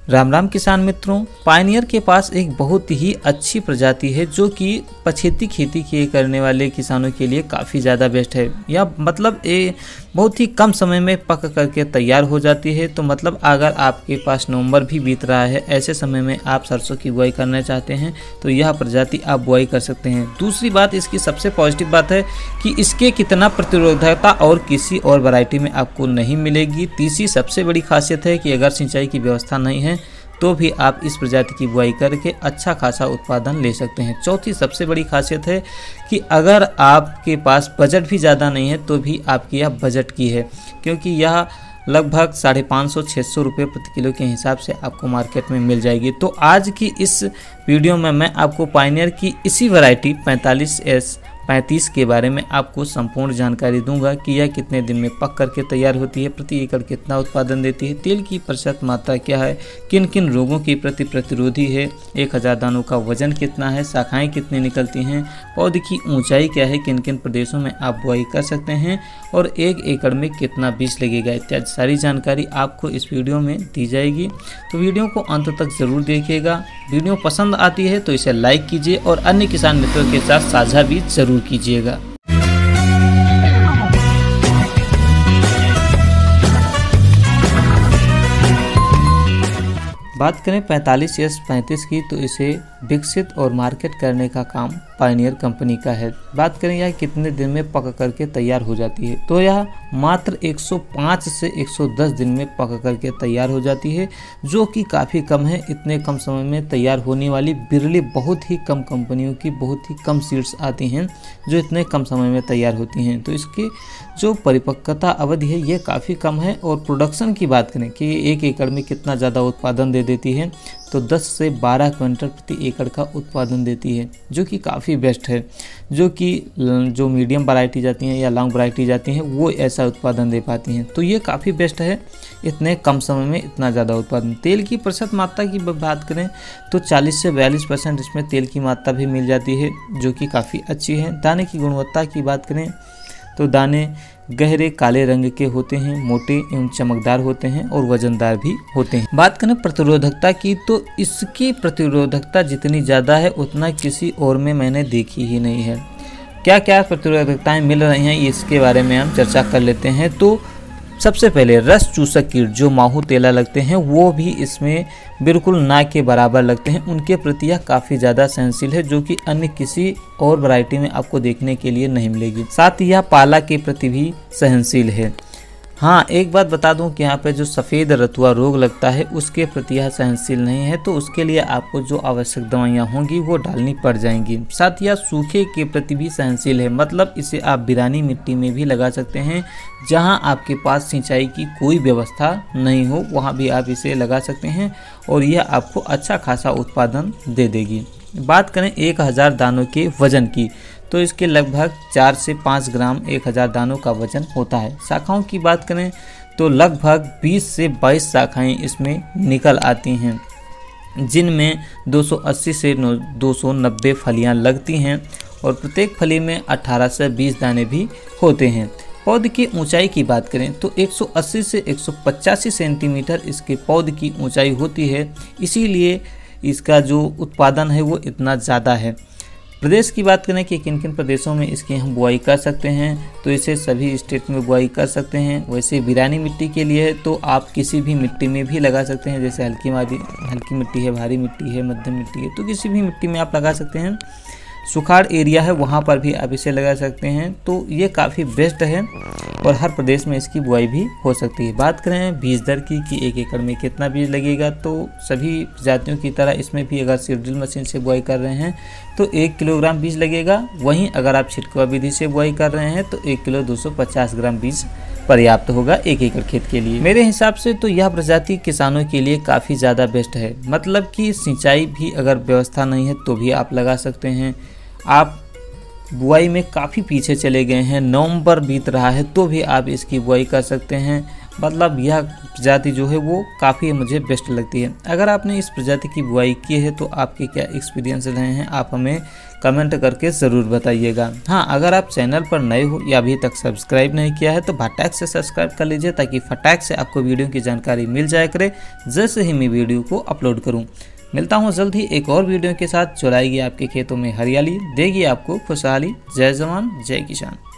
राम राम किसान मित्रों, पायनियर के पास एक बहुत ही अच्छी प्रजाति है जो कि पछेती खेती के करने वाले किसानों के लिए काफ़ी ज़्यादा बेस्ट है। या मतलब ये बहुत ही कम समय में पक करके तैयार हो जाती है। तो मतलब अगर आपके पास नवंबर भी बीत रहा है, ऐसे समय में आप सरसों की बुआई करना चाहते हैं तो यह प्रजाति आप बुआई कर सकते हैं। दूसरी बात, इसकी सबसे पॉजिटिव बात है कि इसके कितना प्रतिरोधकता और किसी और वैरायटी में आपको नहीं मिलेगी। तीसरी सबसे बड़ी खासियत है कि अगर सिंचाई की व्यवस्था नहीं है तो भी आप इस प्रजाति की बुआई करके अच्छा खासा उत्पादन ले सकते हैं। चौथी सबसे बड़ी खासियत है कि अगर आपके पास बजट भी ज़्यादा नहीं है तो भी आपकी यह बजट की है, क्योंकि यह लगभग 550-600 रुपये प्रति किलो के हिसाब से आपको मार्केट में मिल जाएगी। तो आज की इस वीडियो में मैं आपको पायनियर की इसी वैरायटी 45S35 के बारे में आपको संपूर्ण जानकारी दूंगा कि यह कितने दिन में पक करके तैयार होती है, प्रति एकड़ कितना उत्पादन देती है, तेल की प्रतिशत मात्रा क्या है, किन किन रोगों की प्रतिरोधी है, 1000 दानों का वजन कितना है, शाखाएं कितनी निकलती हैं, पौधे की ऊंचाई क्या है, किन किन प्रदेशों में आप बुआई कर सकते हैं और 1 एकड़ में कितना बीज लगेगा, इत्यादि सारी जानकारी आपको इस वीडियो में दी जाएगी। तो वीडियो को अंत तक ज़रूर देखिएगा। वीडियो पसंद आती है तो इसे लाइक कीजिए और अन्य किसान मित्रों के साथ साझा भी जरूर कीजिएगा। बात करें 45S35 की तो इसे विकसित और मार्केट करने का काम पायनियर कंपनी का है। बात करें यह कितने दिन में पक करके तैयार हो जाती है तो यह मात्र 105 से 110 दिन में पक करके तैयार हो जाती है, जो कि काफ़ी कम है। इतने कम समय में तैयार होने वाली बिरली बहुत ही कम कंपनियों की बहुत ही कम सीड्स आती हैं जो इतने कम समय में तैयार होती हैं। तो इसकी जो परिपक्वता अवधि है ये काफ़ी कम है। और प्रोडक्शन की बात करें कि 1 एकड़ में कितना ज़्यादा उत्पादन दे देती है तो 10 से 12 क्विंटल प्रति एकड़ का उत्पादन देती है, जो कि काफ़ी बेस्ट है। जो मीडियम वैरायटी जाती हैं या लॉन्ग वैरायटी जाती हैं वो ऐसा उत्पादन दे पाती हैं। तो ये काफ़ी बेस्ट है, इतने कम समय में इतना ज़्यादा उत्पादन। तेल की प्रतिशत मात्रा की बात करें तो 40 से 42% इसमें तेल की मात्रा भी मिल जाती है, जो कि काफ़ी अच्छी है। दाने की गुणवत्ता की बात करें तो दाने गहरे काले रंग के होते हैं, मोटे एवं चमकदार होते हैं और वजनदार भी होते हैं। बात करें प्रतिरोधकता की तो इसकी प्रतिरोधकता जितनी ज़्यादा है उतना किसी और में मैंने देखी ही नहीं है। क्या क्या प्रतिरोधकताएं मिल रही हैं इसके बारे में हम चर्चा कर लेते हैं। तो सबसे पहले रस चूसक कीट जो माहू तेला लगते हैं वो भी इसमें बिल्कुल ना के बराबर लगते हैं। उनके प्रति यह काफ़ी ज़्यादा सहनशील है, जो कि अन्य किसी और वैरायटी में आपको देखने के लिए नहीं मिलेगी। साथ ही यह पाला के प्रति भी सहनशील है। हाँ, एक बात बता दूं कि यहाँ पे जो सफ़ेद रतुआ रोग लगता है उसके प्रति यह सहनशील नहीं है, तो उसके लिए आपको जो आवश्यक दवाइयाँ होंगी वो डालनी पड़ जाएंगी। साथ ही यह सूखे के प्रति भी सहनशील है, मतलब इसे आप बिरानी मिट्टी में भी लगा सकते हैं जहाँ आपके पास सिंचाई की कोई व्यवस्था नहीं हो, वहाँ भी आप इसे लगा सकते हैं और यह आपको अच्छा खासा उत्पादन दे देगी। बात करें 1000 दानों के वजन की तो इसके लगभग 4 से 5 ग्राम 1000 दानों का वजन होता है। शाखाओं की बात करें तो लगभग 20 से 22 शाखाएं इसमें निकल आती हैं, जिनमें 280 से 290 फलियां लगती हैं और प्रत्येक फली में 18 से 20 दाने भी होते हैं। पौध की ऊंचाई की बात करें तो 180 से 185 सेंटीमीटर इसके पौध की ऊंचाई होती है, इसीलिए इसका जो उत्पादन है वो इतना ज़्यादा है। प्रदेश की बात करें कि किन किन प्रदेशों में इसकी हम बुआई कर सकते हैं तो इसे सभी स्टेट में बुआई कर सकते हैं। वैसे बिरानी मिट्टी के लिए है तो आप किसी भी मिट्टी में भी लगा सकते हैं, जैसे हल्की मिट्टी है, भारी मिट्टी है, मध्यम मिट्टी है, तो किसी भी मिट्टी में आप लगा सकते हैं। सुखाड़ एरिया है वहाँ पर भी आप इसे लगा सकते हैं। तो ये काफ़ी बेस्ट है और हर प्रदेश में इसकी बुआई भी हो सकती है। बात करें बीज दर की कि 1 एकड़ में कितना बीज लगेगा तो सभी प्रजातियों की तरह इसमें भी अगर सीड ड्रिल मशीन से बुआई कर रहे हैं तो 1 किलोग्राम बीज लगेगा। वहीं अगर आप छिटकुआ विधि से बुआई कर रहे हैं तो 1 किलो 250 ग्राम बीज पर्याप्त होगा 1 एकड़ खेत के लिए। मेरे हिसाब से तो यह प्रजाति किसानों के लिए काफ़ी ज़्यादा बेस्ट है, मतलब कि सिंचाई भी अगर व्यवस्था नहीं है तो भी आप लगा सकते हैं। आप बुआई में काफ़ी पीछे चले गए हैं, नवंबर बीत रहा है तो भी आप इसकी बुआई कर सकते हैं। मतलब यह प्रजाति जो है वो काफ़ी मुझे बेस्ट लगती है। अगर आपने इस प्रजाति की बुआई की है तो आपके क्या एक्सपीरियंस रहे हैं, आप हमें कमेंट करके ज़रूर बताइएगा। हाँ, अगर आप चैनल पर नए हो या अभी तक सब्सक्राइब नहीं किया है तो फटाक से सब्सक्राइब कर लीजिए, ताकि फटाक से आपको वीडियो की जानकारी मिल जाया करे जैसे ही मैं वीडियो को अपलोड करूँ। मिलता हूँ जल्द ही एक और वीडियो के साथ जो लाएगी आपके खेतों में हरियाली, देगी आपको खुशहाली। जय जवान जय किसान।